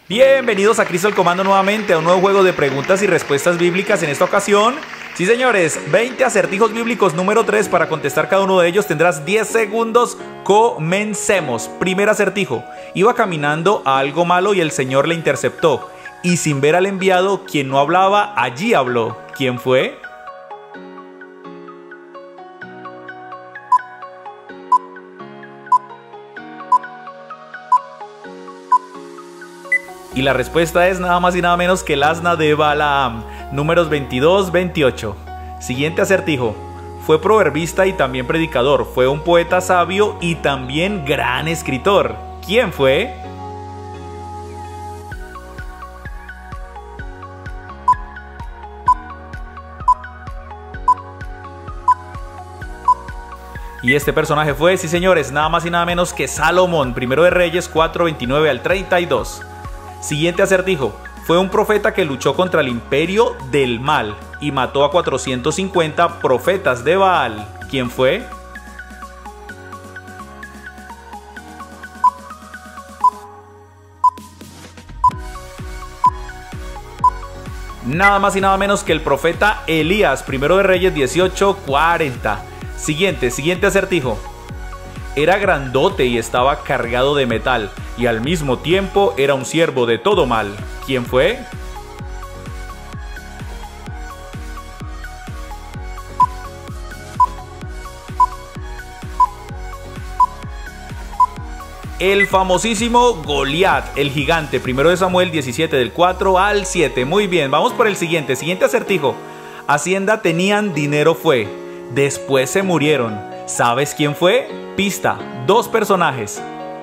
Bienvenidos a Cristo al Comando nuevamente a un nuevo juego de preguntas y respuestas bíblicas. En esta ocasión, sí señores, 20 acertijos bíblicos número 3. Para contestar cada uno de ellos tendrás 10 segundos. Comencemos. Primer acertijo. Iba caminando a algo malo y el Señor le interceptó. Y sin ver al enviado, quien no hablaba, allí habló. ¿Quién fue? Y la respuesta es nada más y nada menos que el asna de Balaam. Números 22-28. Siguiente acertijo. Fue proverbista y también predicador. Fue un poeta sabio y también gran escritor. ¿Quién fue? Y este personaje fue, sí señores, nada más y nada menos que Salomón. Primero de Reyes 4:29 al 32. Siguiente acertijo. Fue un profeta que luchó contra el imperio del mal y mató a 450 profetas de Baal. ¿Quién fue? Nada más y nada menos que el profeta Elías. Primero de Reyes 18:40. Siguiente acertijo. Era grandote y estaba cargado de metal, y al mismo tiempo era un siervo de todo mal. ¿Quién fue? El famosísimo Goliat, el gigante. Primero de Samuel 17 del 4 al 7. Muy bien, vamos por el siguiente acertijo. Hacienda tenían, dinero fue. Después se murieron. ¿Sabes quién fue? Pista, 2 personajes.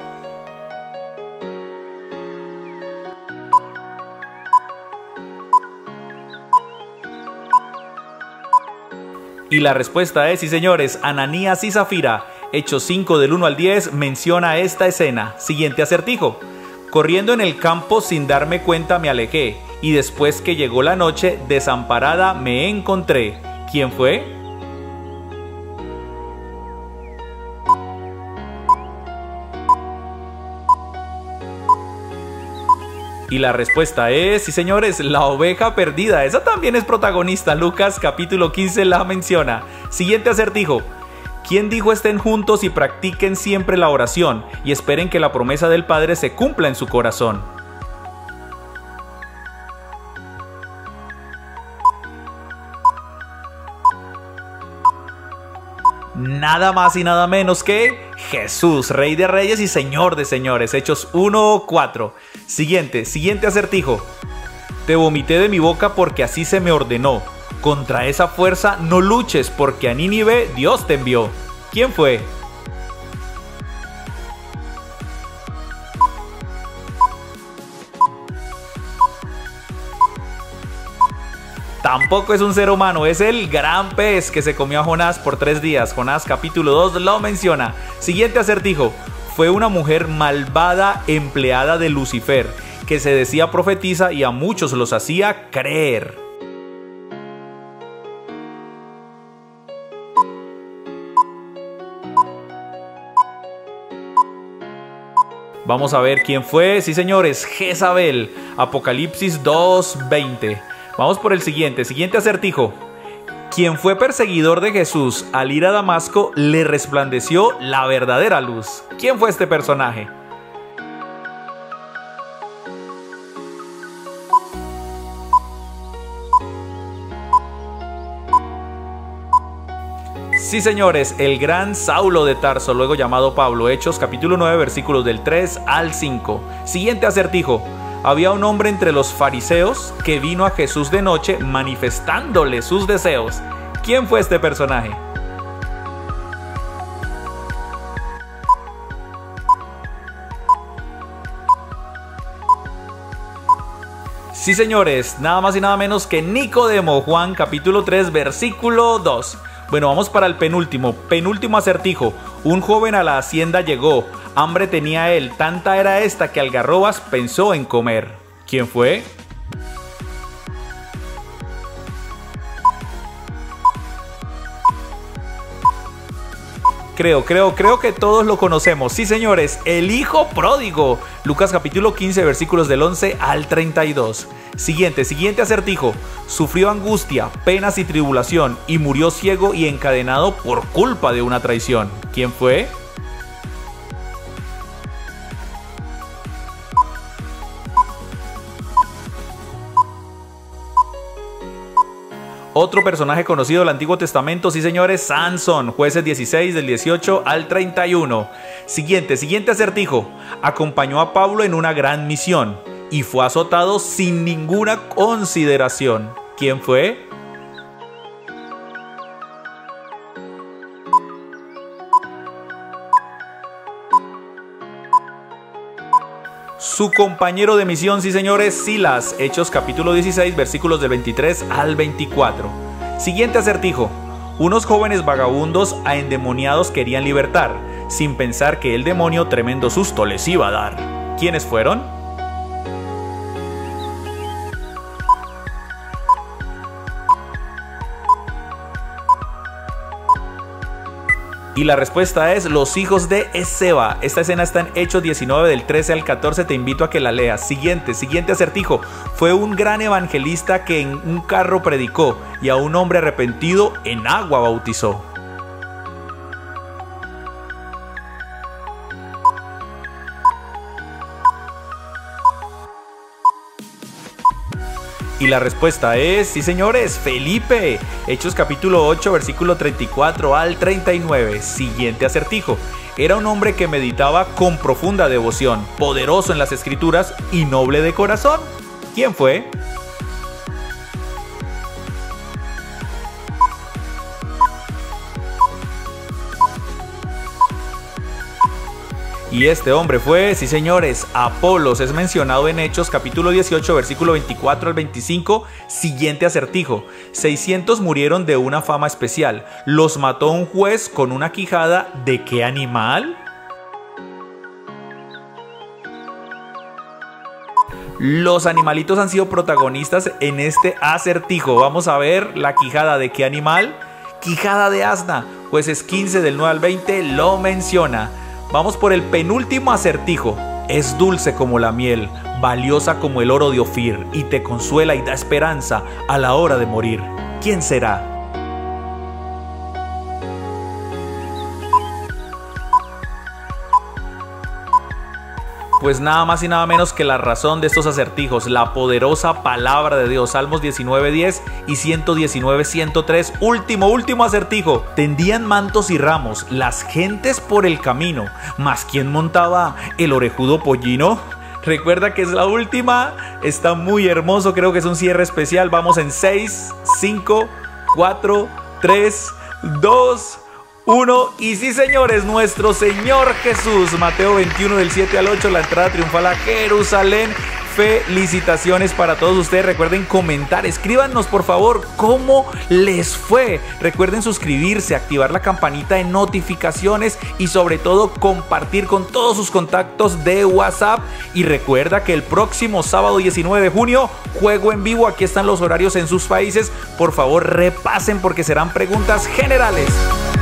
Y la respuesta es, sí señores, Ananías y Zafira. Hechos 5 del 1 al 10 menciona esta escena. Siguiente acertijo. Corriendo en el campo sin darme cuenta me alejé, y después que llegó la noche, desamparada me encontré. ¿Quién fue? Y la respuesta es, sí señores, la oveja perdida. Esa también es protagonista. Lucas capítulo 15 la menciona. Siguiente acertijo. ¿Quién dijo estén juntos y practiquen siempre la oración y esperen que la promesa del Padre se cumpla en su corazón? Nada más y nada menos que Jesús, Rey de Reyes y Señor de Señores. Hechos 1:4. Siguiente acertijo. Te vomité de mi boca porque así se me ordenó. Contra esa fuerza no luches porque a Nínive Dios te envió. ¿Quién fue? Tampoco es un ser humano, es el gran pez que se comió a Jonás por 3 días. Jonás capítulo 2 lo menciona. Siguiente acertijo. Fue una mujer malvada empleada de Lucifer, que se decía profetisa y a muchos los hacía creer. Vamos a ver quién fue. Sí señores, Jezabel. Apocalipsis 2:20. Vamos por el siguiente acertijo. Quien fue perseguidor de Jesús al ir a Damasco le resplandeció la verdadera luz. ¿Quién fue este personaje? Sí señores, el gran Saulo de Tarso, luego llamado Pablo. Hechos capítulo 9 versículos del 3 al 5. Siguiente acertijo. Había un hombre entre los fariseos que vino a Jesús de noche manifestándole sus deseos. ¿Quién fue este personaje? Sí señores, nada más y nada menos que Nicodemo. Juan capítulo 3 versículo 2. Bueno, vamos para el penúltimo acertijo. Un joven a la hacienda llegó. Hambre tenía él, tanta era esta que algarrobas pensó en comer. ¿Quién fue? Creo que todos lo conocemos. Sí, señores, el hijo pródigo. Lucas capítulo 15, versículos del 11 al 32. Siguiente acertijo. Sufrió angustia, penas y tribulación y murió ciego y encadenado por culpa de una traición. ¿Quién fue? Otro personaje conocido del Antiguo Testamento, sí señores, Sansón, Jueces 16 del 18 al 31. Siguiente acertijo. Acompañó a Pablo en una gran misión y fue azotado sin ninguna consideración. ¿Quién fue? Su compañero de misión, sí señores, Silas, Hechos capítulo 16, versículos del 23 al 24. Siguiente acertijo. Unos jóvenes vagabundos a endemoniados querían libertar, sin pensar que el demonio tremendo susto les iba a dar. ¿Quiénes fueron? Y la respuesta es los hijos de Esceva. Esta escena está en Hechos 19 del 13 al 14. Te invito a que la leas. Siguiente acertijo. Fue un gran evangelista que en un carro predicó y a un hombre arrepentido en agua bautizó. Y la respuesta es, sí señores, Felipe. Hechos capítulo 8, versículo 34 al 39. Siguiente acertijo. Era un hombre que meditaba con profunda devoción, poderoso en las escrituras y noble de corazón. ¿Quién fue? Y este hombre fue, sí señores, Apolos. Es mencionado en Hechos capítulo 18, versículo 24 al 25. Siguiente acertijo. 600 murieron de una fama especial. Los mató un juez con una quijada. ¿De qué animal? Los animalitos han sido protagonistas en este acertijo. Vamos a ver la quijada de qué animal. Quijada de asna. Jueces 15 del 9 al 20 lo menciona. Vamos por el penúltimo acertijo. Es dulce como la miel, valiosa como el oro de Ofir, y te consuela y da esperanza a la hora de morir. ¿Quién será? Pues nada más y nada menos que la razón de estos acertijos, la poderosa palabra de Dios. Salmos 19:10 y 119:103. Último acertijo. Tendían mantos y ramos las gentes por el camino, mas ¿quién montaba el orejudo pollino? Recuerda que es la última, está muy hermoso, creo que es un cierre especial. Vamos en 6, 5, 4, 3, 2, 1. Y sí señores, nuestro Señor Jesús, Mateo 21 del 7 al 8, la entrada triunfal a Jerusalén. Felicitaciones para todos ustedes. Recuerden comentar, escríbanos por favor cómo les fue. Recuerden suscribirse, activar la campanita de notificaciones y sobre todo compartir con todos sus contactos de WhatsApp. Y recuerda que el próximo sábado 19 de junio, juego en vivo. Aquí están los horarios en sus países. Por favor repasen porque serán preguntas generales.